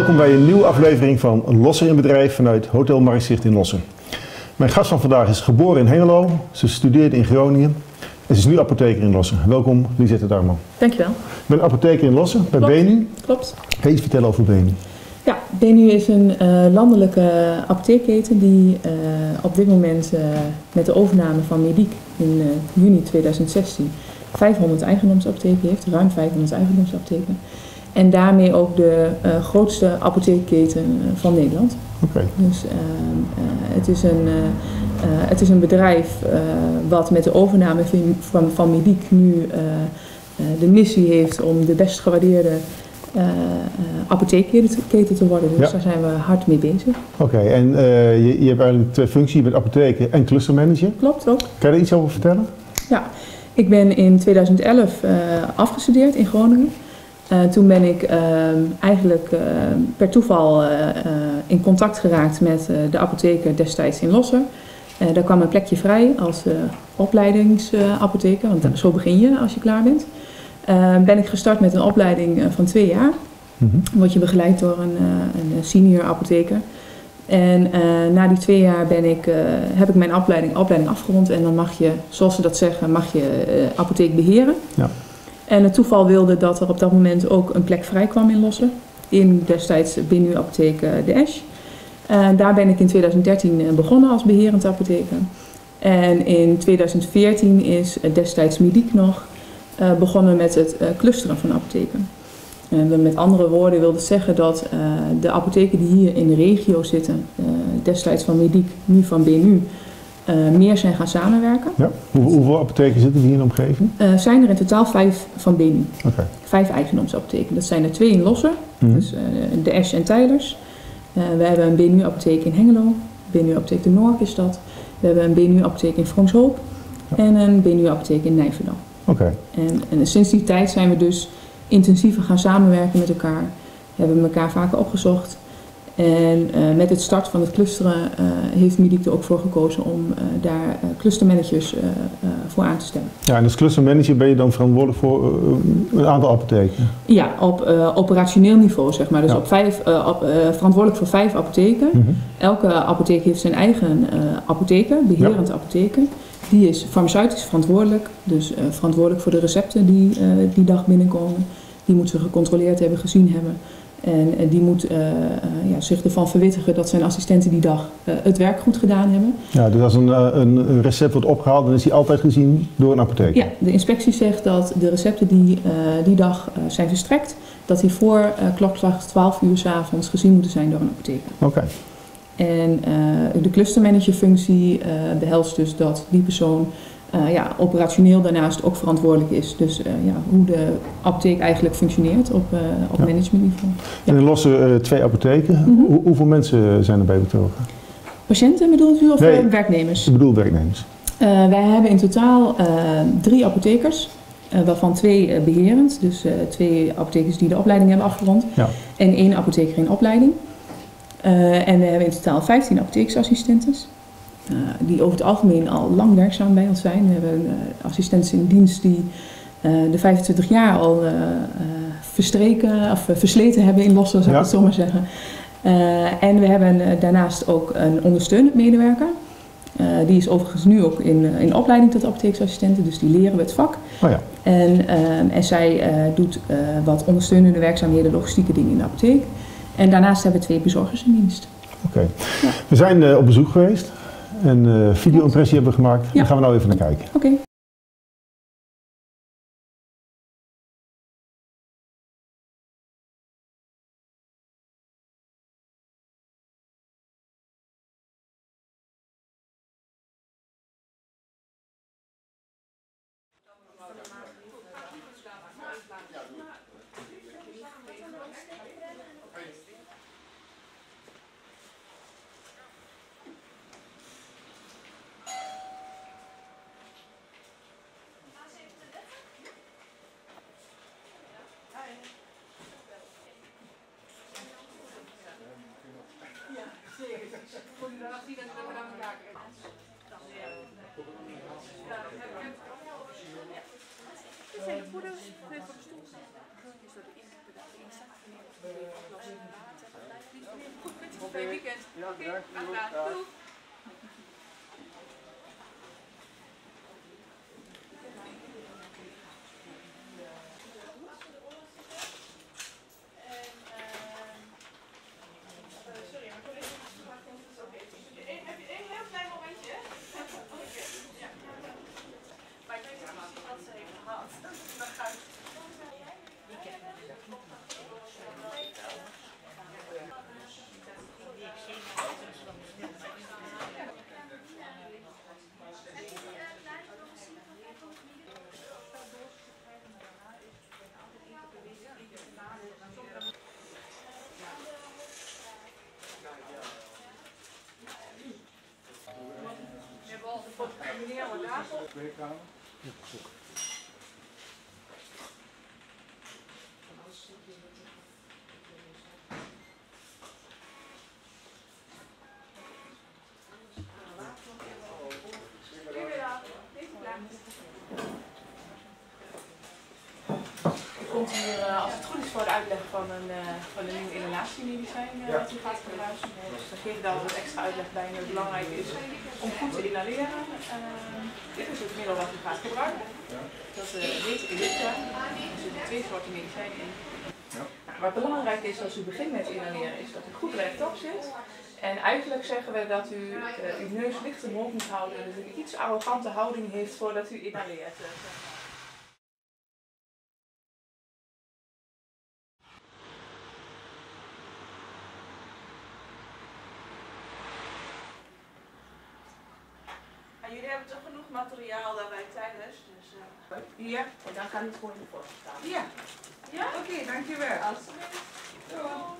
Welkom bij een nieuwe aflevering van Losser in Bedrijf vanuit Hotel Marktzicht in Losser. Mijn gast van vandaag is geboren in Hengelo, ze studeerde in Groningen en ze is nu apotheker in Losser. Welkom Lisette Darman. Dankjewel. Ik ben apotheker in Losser bij Benu. Klopt. Kan je iets vertellen over Benu? Ja, Benu is een landelijke apotheekketen die op dit moment met de overname van Mediek in juni 2016 500 eigendomsapotheken heeft, ruim 500 eigendomsapotheken. En daarmee ook de grootste apotheekketen van Nederland. Okay. Dus het is een bedrijf wat met de overname van Mediek nu de missie heeft om de best gewaardeerde apotheekketen te worden. Dus daar zijn we hard mee bezig. Oké, en je hebt eigenlijk twee functies. Je bent apotheker en clustermanager. Klopt ook. Kan je er iets over vertellen? Ja, ik ben in 2011 afgestudeerd in Groningen. Toen ben ik eigenlijk per toeval in contact geraakt met de apotheker destijds in Losser. Daar kwam een plekje vrij als opleidingsapotheker, want zo begin je als je klaar bent. Ben ik gestart met een opleiding van 2 jaar. Word je begeleid door een senior apotheker. En na die 2 jaar heb ik mijn opleiding afgerond en dan mag je, zoals ze dat zeggen, apotheek beheren. Ja. En het toeval wilde dat er op dat moment ook een plek vrij kwam in Losser. In destijds Benu apotheek De Esch. Daar ben ik in 2013 begonnen als beherend apotheker. En in 2014 is destijds Mediek nog begonnen met het clusteren van apotheken. Met andere woorden wilde zeggen dat de apotheken die hier in de regio zitten, destijds van Mediek, nu van Benu, meer zijn gaan samenwerken. Ja. Hoeveel apotheken zitten hier in de omgeving? Zijn er in totaal 5 van Benu. Okay. 5 eigendomsapotheken. Dat zijn er 2 in Losser, dus De Esch en Teylers. We hebben een Benu apotheek in Hengelo, Benu apotheek de Noord is dat. We hebben een Benu apotheek in Vroonshoop en een Benu apotheek in Nijverdal. Okay. En sinds die tijd zijn we dus intensiever gaan samenwerken met elkaar. Hebben we elkaar vaker opgezocht. En met het start van het clusteren heeft Mediek er ook voor gekozen om daar clustermanagers voor aan te stellen. Ja, en als clustermanager ben je dan verantwoordelijk voor een aantal apotheken? Ja, op operationeel niveau zeg maar. Dus verantwoordelijk voor 5 apotheken. Elke apotheek heeft zijn eigen apotheker, beherend apotheker. Die is farmaceutisch verantwoordelijk, dus verantwoordelijk voor de recepten die die dag binnenkomen. Die moet ze gecontroleerd hebben, gezien hebben. En die moet zich ervan verwittigen dat zijn assistenten die dag het werk goed gedaan hebben. Ja, dus als een recept wordt opgehaald, dan is die altijd gezien door een apotheker? Ja, de inspectie zegt dat de recepten die die dag zijn verstrekt, dat die voor klokslag 12 uur 's avonds gezien moeten zijn door een apotheker. Oké. En de clustermanagerfunctie behelst dus dat die persoon operationeel daarnaast ook verantwoordelijk is. Dus hoe de apotheek eigenlijk functioneert op managementniveau. Ja. En in Losser 2 apotheken. Hoeveel mensen zijn erbij betrokken? Patiënten bedoelt u of werknemers? Ik bedoel werknemers. Wij hebben in totaal 3 apothekers. Waarvan 2 beherend, dus 2 apothekers die de opleiding hebben afgerond. Ja. En 1 apotheker in opleiding. En we hebben in totaal 15 apotheeksassistentes. Die over het algemeen al lang werkzaam bij ons zijn. We hebben assistenten in dienst die de 25 jaar al versleten hebben in Losser, zou ik het zo maar zeggen. En we hebben daarnaast ook een ondersteunend medewerker. Die is overigens nu ook in opleiding tot apotheeksassistenten, dus die leren we het vak. Oh ja. En zij doet wat ondersteunende werkzaamheden, logistieke dingen in de apotheek. En daarnaast hebben we 2 bezorgers in dienst. Oké. Ja. We zijn op bezoek geweest en video-impressie hebben we gemaakt. Daar gaan we nou even naar kijken. Oké. Zijn de poeders voor de stoel? Is dat de instap? Fijn weekend. Ja, bedankt. Doei. Sorry, mijn collega is gevraagd of het oké is. Heb je een heel klein momentje? Oké. Ja. Maar ik weet niet precies wat ze heeft gehad. Dan ga ik. We hebben al de meneer Wardagel. Je komt hier, als het goed is, voor de uitleg van een nieuw inhalatiemedicijn dat u gaat gebruiken. Dus dan geef ik daar wat extra uitleg bij en het belangrijk is om goed te inhaleren. Dit is het middel wat u gaat gebruiken. Dat heet Ellipta. Er zitten 2 soorten medicijnen in. Wat belangrijk is als u begint met inhaleren is dat u goed rechtop zit. En eigenlijk zeggen we dat u uw neus licht omhoog moet houden en dat u een iets arrogante houding heeft voordat u inhaleert. En jullie hebben toch genoeg materiaal daarbij tijdens, dus ja, en dan gaat het gewoon in de vorm staan. Ja. Ja? Oké, dankjewel. Alsjeblieft. Doei.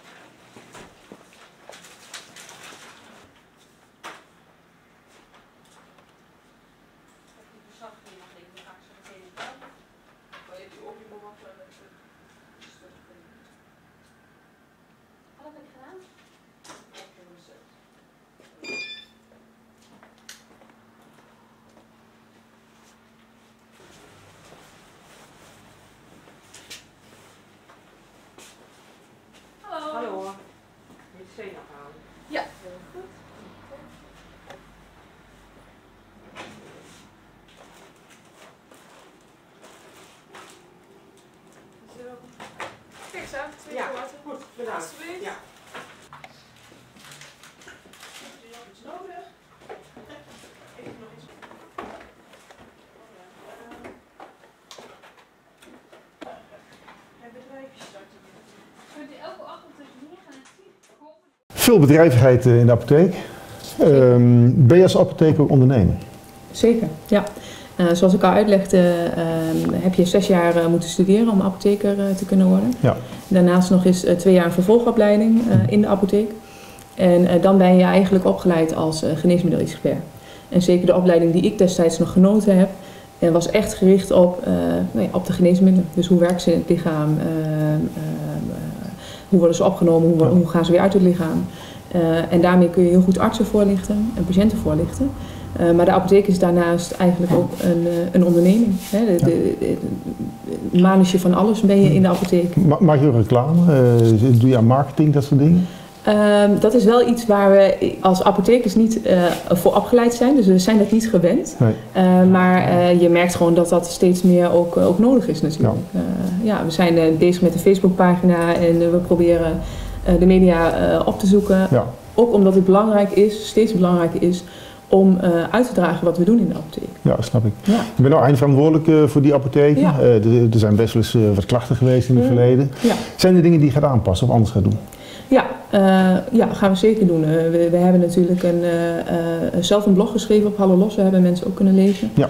Wat heb ik gedaan? Hallo. Hallo. Medicijn afhalen. Ja. Heel goed. Zo. Kijk zo, 2 Ja, water. goed, bedankt. Alsjeblieft. Ja. Heb je nog iets nodig? Even nog iets. Het bedrijfje starten. Kunt u elke ochtend tussen 9 en 10 komen? Veel bedrijvigheid in de apotheek. Ben je als apotheker ondernemer? Zeker, ja. Zoals ik al uitlegde, heb je 6 jaar moeten studeren om apotheker te kunnen worden. Ja. Daarnaast nog eens 2 jaar een vervolgopleiding in de apotheek. En dan ben je eigenlijk opgeleid als geneesmiddel-expert. En zeker de opleiding die ik destijds nog genoten heb, was echt gericht op de geneesmiddelen. Dus hoe werken ze in het lichaam, hoe worden ze opgenomen, hoe gaan ze weer uit het lichaam. En daarmee kun je heel goed artsen voorlichten en patiënten voorlichten. Maar de apotheek is daarnaast eigenlijk ook een onderneming. Hè. Manusje van alles ben je in de apotheek. Maak je ook reclame? Doe je aan marketing, dat soort dingen? Dat is wel iets waar we als apothekers niet voor opgeleid zijn, dus we zijn dat niet gewend. Nee. Maar je merkt gewoon dat dat steeds meer ook nodig is natuurlijk. We zijn bezig met een Facebookpagina en we proberen de media op te zoeken. Ja. Ook omdat het steeds belangrijker is om uit te dragen wat we doen in de apotheek. Ja, snap ik. Ja. Je bent nou eindverantwoordelijk voor die apotheek. Ja. Er zijn best wel eens wat klachten geweest in het verleden. Ja. Zijn er dingen die je gaat aanpassen of anders gaat doen? Ja, dat gaan we zeker doen. We hebben natuurlijk zelf een blog geschreven op Hallo Lossen, hebben mensen ook kunnen lezen. Ja.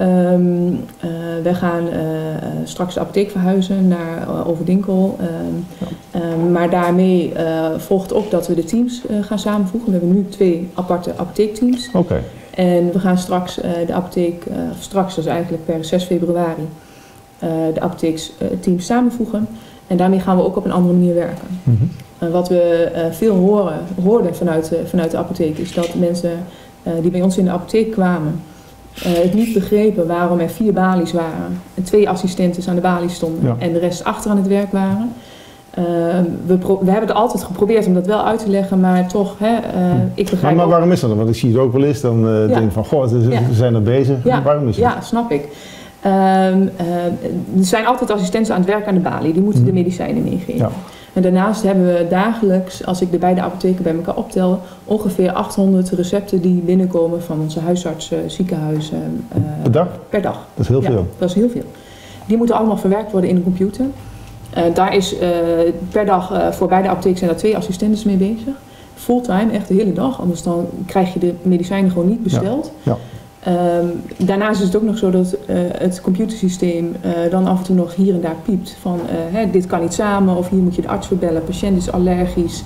We gaan straks de apotheek verhuizen naar Overdinkel. Maar daarmee volgt ook dat we de teams gaan samenvoegen. We hebben nu 2 aparte apotheekteams. Oké. En we gaan straks de apotheek, dat is eigenlijk per 6 februari, de apotheeksteams samenvoegen. En daarmee gaan we ook op een andere manier werken. Wat we veel hoorden vanuit de apotheek is dat mensen die bij ons in de apotheek kwamen het niet begrepen waarom er 4 balies waren en 2 assistenten aan de balie stonden en de rest achter aan het werk waren. We hebben het altijd geprobeerd om dat wel uit te leggen, maar toch, ik begrijp maar ook... waarom is dat dan? Want ik zie het ook wel eens, dan denk ik van, goh, ze zijn er bezig. Ja, waarom is het? Ja, snap ik. Er zijn altijd assistenten aan het werk aan de balie, die moeten de medicijnen meegeven. Ja. En daarnaast hebben we dagelijks, als ik de beide apotheken bij elkaar optel, ongeveer 800 recepten die binnenkomen van onze huisartsen, ziekenhuizen. Per dag? Per dag. Dat is heel veel. Dat is heel veel. Die moeten allemaal verwerkt worden in de computer. Daar is per dag voor beide apotheken zijn er 2 assistenten mee bezig. Fulltime, echt de hele dag, anders dan krijg je de medicijnen gewoon niet besteld. Ja. Daarnaast is het ook nog zo dat het computersysteem dan af en toe nog hier en daar piept van dit kan niet samen of hier moet je de arts voor bellen, de patiënt is allergisch,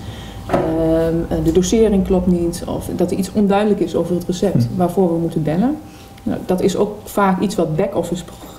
de dosering klopt niet of dat er iets onduidelijk is over het recept waarvoor we moeten bellen. Nou, dat is ook vaak iets wat back-office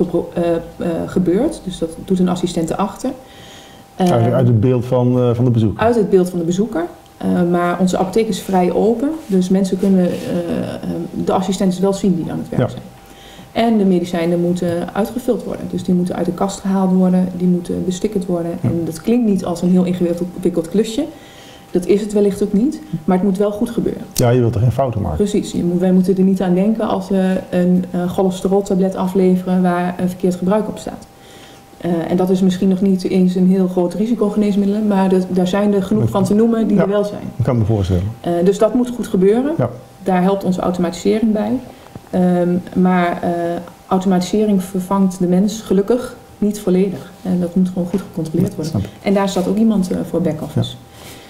gebeurt, dus dat doet een assistent erachter. Uit het beeld van de bezoeker? Uit het beeld van de bezoeker. Maar onze apotheek is vrij open, dus mensen kunnen de assistenten wel zien die aan het werk zijn. En de medicijnen moeten uitgevuld worden, dus die moeten uit de kast gehaald worden, die moeten bestickerd worden. Ja. En dat klinkt niet als een heel ingewikkeld klusje, dat is het wellicht ook niet, maar het moet wel goed gebeuren. Ja, je wilt er geen fouten maken. Precies, wij moeten er niet aan denken als we een cholesteroltablet afleveren waar een verkeerd gebruik op staat. En dat is misschien nog niet eens een heel groot risicogeneesmiddelen, maar daar zijn er genoeg van te noemen die er wel zijn. Ik kan me voorstellen. Dus dat moet goed gebeuren. Ja. Daar helpt onze automatisering bij. Maar automatisering vervangt de mens gelukkig niet volledig. En dat moet gewoon goed gecontroleerd worden. En daar staat ook iemand voor back-office. Ja.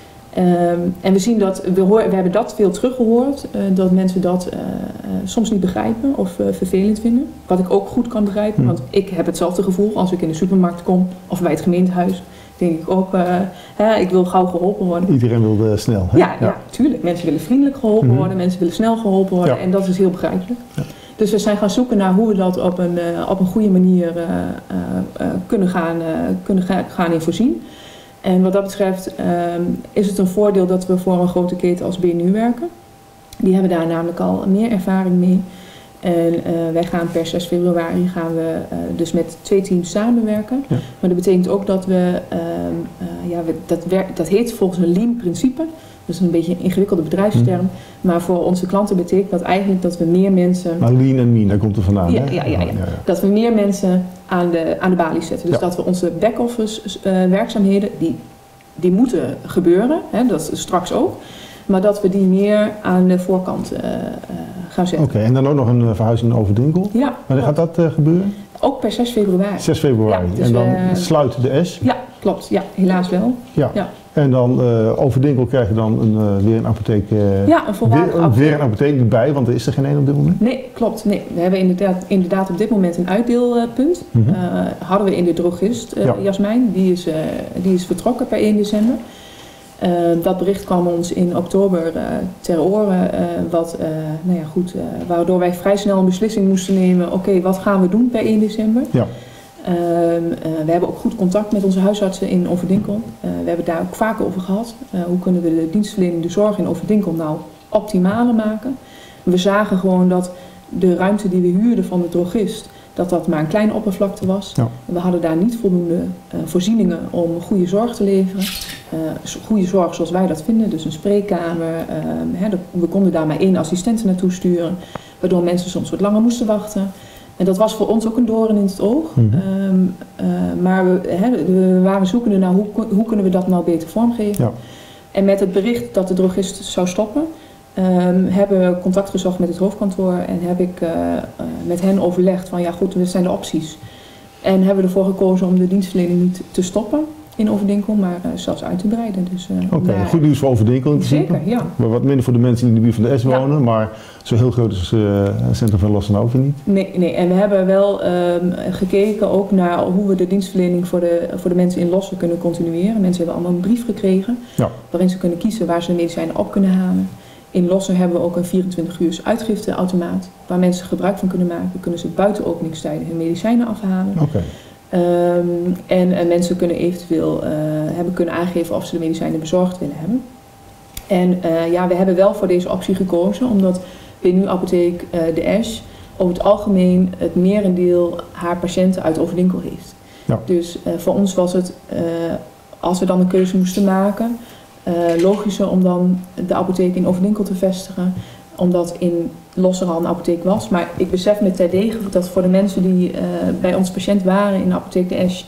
En we zien dat, we hebben dat veel teruggehoord, dat mensen dat soms niet begrijpen of vervelend vinden. Wat ik ook goed kan begrijpen, want ik heb hetzelfde gevoel als ik in de supermarkt kom of bij het gemeentehuis. Denk ik ook, ik wil gauw geholpen worden. Iedereen wil snel, hè? Ja, tuurlijk. Mensen willen vriendelijk geholpen worden, mensen willen snel geholpen worden en dat is heel begrijpelijk. Ja. Dus we zijn gaan zoeken naar hoe we dat op een goede manier kunnen gaan in voorzien. En wat dat betreft is het een voordeel dat we voor een grote keten als BNU werken. Die hebben daar namelijk al meer ervaring mee. En wij gaan per 6 februari gaan we dus met 2 teams samenwerken. Ja. Maar dat betekent ook dat we, dat heet volgens een lean principe. Dat is een beetje een ingewikkelde bedrijfsterm. Maar voor onze klanten betekent dat eigenlijk dat we meer mensen... Maar lean en mean, daar komt het vandaan, hè? Ja. Dat we meer mensen aan de balie zetten. Dus dat we onze back-office werkzaamheden, die moeten gebeuren, hè, dat is straks ook. Maar dat we die meer aan de voorkant gaan zetten. Oké, en dan ook nog een verhuizing naar Overdinkel? Ja. Wanneer gaat dat gebeuren? Ook per 6 februari. 6 februari. Ja, dus en dan sluit de S? Ja, klopt. Ja, helaas wel. Ja. En dan Overdinkel krijg je dan weer een apotheek. Ja, een volwaardige apotheek. Weer een apotheek erbij, want er is er geen één op dit moment? Nee, klopt. Nee. We hebben inderdaad op dit moment een uitdeelpunt. Hadden we in de drogist, Jasmijn. Die is vertrokken per 1 december. Dat bericht kwam ons in oktober ter oren, waardoor wij vrij snel een beslissing moesten nemen. Oké, wat gaan we doen per 1 december? Ja. We hebben ook goed contact met onze huisartsen in Overdinkel. We hebben daar ook vaak over gehad. Hoe kunnen we de dienstverlening, de zorg in Overdinkel nou optimaler maken? We zagen gewoon dat de ruimte die we huurden van de drogist, dat maar een kleine oppervlakte was. Ja. We hadden daar niet voldoende voorzieningen om goede zorg te leveren. Goede zorg zoals wij dat vinden, dus een spreekkamer. We konden daar maar 1 assistent naartoe sturen, waardoor mensen soms wat langer moesten wachten. En dat was voor ons ook een doorn in het oog. Maar we waren zoekende naar hoe kunnen we dat nou beter vormgeven. Ja. En met het bericht dat de drogist zou stoppen, hebben we contact gezocht met het hoofdkantoor en heb ik met hen overlegd van ja goed, dit zijn de opties. En hebben we ervoor gekozen om de dienstverlening niet te stoppen in Overdinkel, maar zelfs uit te breiden. Dus, goed nieuws voor Overdinkel in principe. Zeker, ja. Maar wat minder voor de mensen die in de buurt van de S wonen, maar zo heel groot is het centrum van Lossen niet. Nee, en we hebben wel gekeken ook naar hoe we de dienstverlening voor de mensen in Lossen kunnen continueren. Mensen hebben allemaal een brief gekregen waarin ze kunnen kiezen waar ze de medicijnen op kunnen halen. In Lossen hebben we ook een 24 uur uitgifteautomaat waar mensen gebruik van kunnen maken. Kunnen ze buiten openingstijden hun medicijnen afhalen. Okay. En mensen kunnen eventueel kunnen aangeven of ze de medicijnen bezorgd willen hebben. En we hebben wel voor deze optie gekozen omdat BNU Apotheek de Ash over het algemeen het merendeel haar patiënten uit Overdinkel heeft. Ja. Dus voor ons was het als we dan een keuze moesten maken, logischer om dan de apotheek in Overwinkel te vestigen, omdat in Losser al een apotheek was. Maar ik besef met terdege dat voor de mensen die bij ons patiënt waren in de apotheek de Esch,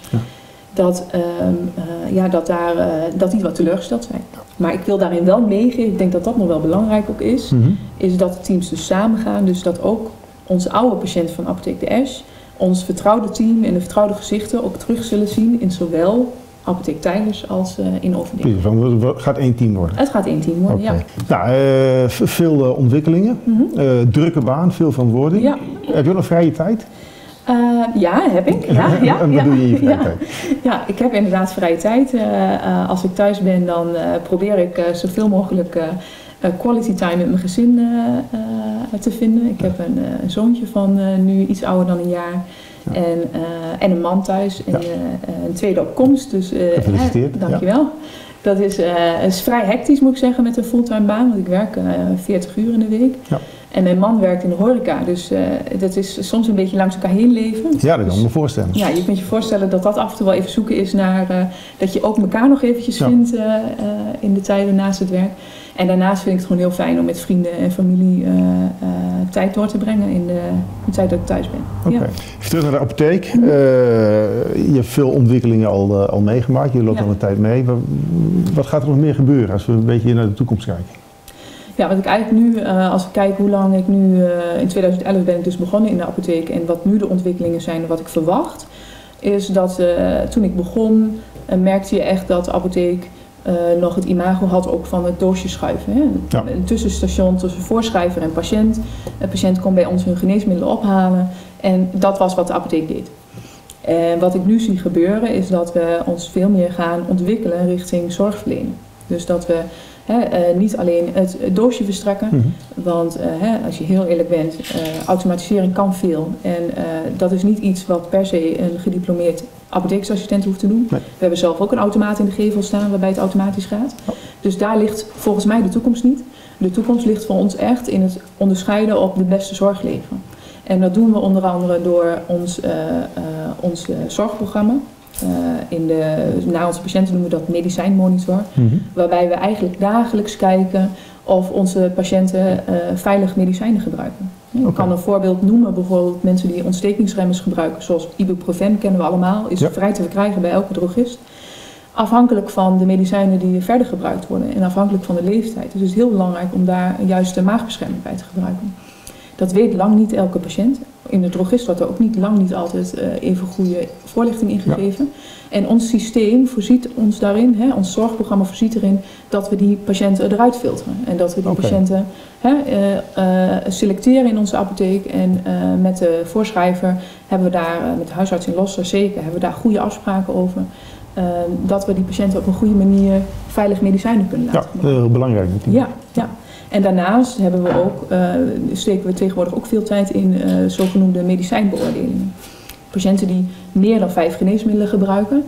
dat die wat teleurgesteld zijn. Maar ik wil daarin wel meegeven, ik denk dat dat nog wel belangrijk ook is, is dat de teams dus samen gaan. Dus dat ook onze oude patiënt van apotheek de Esch, ons vertrouwde team en de vertrouwde gezichten ook terug zullen zien in zowel apotheek Tijgers als in Overwinkel. Het gaat één team worden? Het gaat één team worden, ja. Nou, veel ontwikkelingen, drukke baan, veel verantwoording. Ja. Heb je nog vrije tijd? Ja, heb ik. En wat doe je in je vrije tijd? Ja, ik heb inderdaad vrije tijd. Als ik thuis ben, dan probeer ik zoveel mogelijk quality time met mijn gezin te vinden. Ik heb een zoontje van nu iets ouder dan een jaar. Ja. En een man thuis en een tweede op komst. Dus, gefeliciteerd. Dankjewel. Ja. Dat is vrij hectisch, moet ik zeggen, met een fulltime baan. Want ik werk 40 uur in de week. Ja. En mijn man werkt in de horeca. Dus dat is soms een beetje langs elkaar heen leven. Ja, dat kan ik me voorstellen. Ja, je kunt je voorstellen dat dat af en toe wel even zoeken is naar dat je ook elkaar nog eventjes vindt in de tijden naast het werk. En daarnaast vind ik het gewoon heel fijn om met vrienden en familie tijd door te brengen in de tijd dat ik thuis ben. Okay. Ja. Even terug naar de apotheek. Je hebt veel ontwikkelingen al meegemaakt. Je loopt al een tijd mee. Wat gaat er nog meer gebeuren als we een beetje naar de toekomst kijken? Ja, wat ik eigenlijk nu, als ik kijk hoe lang ik nu, in 2011 ben ik dus begonnen in de apotheek en wat nu de ontwikkelingen zijn en wat ik verwacht, is dat toen ik begon merkte je echt dat de apotheek nog het imago had ook van het doosje schuiven. Hè? Ja. Een tussenstation tussen voorschrijver en patiënt. De patiënt kon bij ons hun geneesmiddelen ophalen en dat was wat de apotheek deed. En wat ik nu zie gebeuren is dat we ons veel meer gaan ontwikkelen richting zorgverlening. Dus dat we niet alleen het doosje verstrekken, want als je heel eerlijk bent, automatisering kan veel. En dat is niet iets wat per se een gediplomeerd apotheeksassistent hoeft te doen. Nee. We hebben zelf ook een automaat in de gevel staan waarbij het automatisch gaat. Oh. Dus daar ligt volgens mij de toekomst niet. De toekomst ligt voor ons echt in het onderscheiden op de beste zorg leveren. En dat doen we onder andere door ons zorgprogramma. Naar onze patiënten noemen we dat medicijnmonitor, waarbij we eigenlijk dagelijks kijken of onze patiënten veilig medicijnen gebruiken. Ik kan een voorbeeld noemen, bijvoorbeeld mensen die ontstekingsremmers gebruiken, zoals ibuprofen kennen we allemaal, is vrij te verkrijgen bij elke drogist. Afhankelijk van de medicijnen die verder gebruikt worden en afhankelijk van de leeftijd. Dus het is heel belangrijk om daar een juiste maagbescherming bij te gebruiken. Dat weet lang niet elke patiënt. In de drogist wordt er ook lang niet altijd even goede voorlichting ingegeven. Ja. En ons systeem voorziet ons daarin, ons zorgprogramma voorziet erin dat we die patiënten eruit filteren. En dat we die patiënten selecteren in onze apotheek. En met de voorschrijver hebben we daar, met de huisarts in Losser zeker, hebben we daar goede afspraken over. Dat we die patiënten op een goede manier veilig medicijnen kunnen laten gebruiken. Ja, heel belangrijk natuurlijk. Ja. En daarnaast hebben we ook, steken we tegenwoordig ook veel tijd in zogenoemde medicijnbeoordelingen. Patiënten die meer dan 5 geneesmiddelen gebruiken,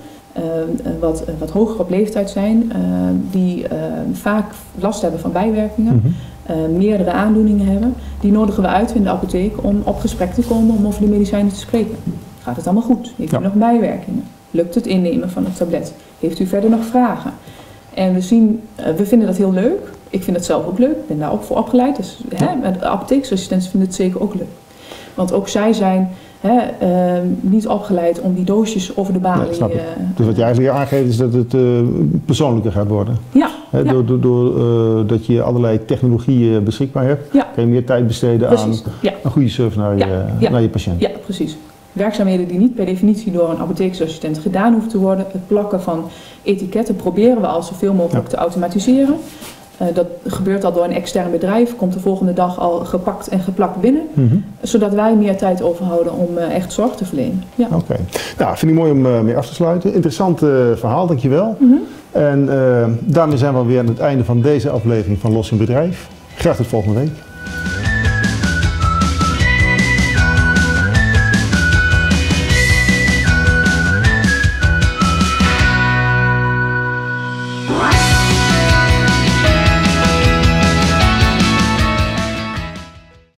wat hoger op leeftijd zijn, die vaak last hebben van bijwerkingen, meerdere aandoeningen hebben, die nodigen we uit in de apotheek om op gesprek te komen om over de medicijnen te spreken. Gaat het allemaal goed? Heeft u nog bijwerkingen? Lukt het innemen van het tablet? Heeft u verder nog vragen? En we vinden dat heel leuk. Ik vind het zelf ook leuk. Ik ben daar ook voor opgeleid. Dus de apotheeksassistenten vinden het zeker ook leuk. Want ook zij zijn niet opgeleid om die doosjes over de balie... Nee, dus wat je eigenlijk aangeeft is dat het persoonlijker gaat worden. Ja. Doordat je allerlei technologieën beschikbaar hebt, kan je meer tijd besteden aan een goede service naar je patiënt. Ja, precies. Werkzaamheden die niet per definitie door een apotheeksassistent gedaan hoeven te worden. Het plakken van etiketten proberen we al zoveel mogelijk te automatiseren. Dat gebeurt al door een extern bedrijf, komt de volgende dag al gepakt en geplakt binnen. Zodat wij meer tijd overhouden om echt zorg te verlenen. Ja. Oké. Nou, vind ik mooi om mee af te sluiten. Interessant verhaal, dankjewel. En daarmee zijn we alweer aan het einde van deze aflevering van Los in Bedrijf. Graag tot volgende week.